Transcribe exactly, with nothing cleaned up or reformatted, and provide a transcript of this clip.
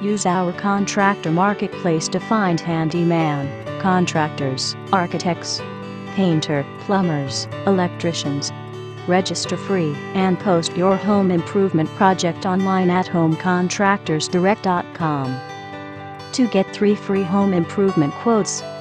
Use our contractor marketplace to find handyman, contractors, architects, painter, plumbers, electricians. Register free and post your home improvement project online at home contractors direct dot com. To get three free home improvement quotes,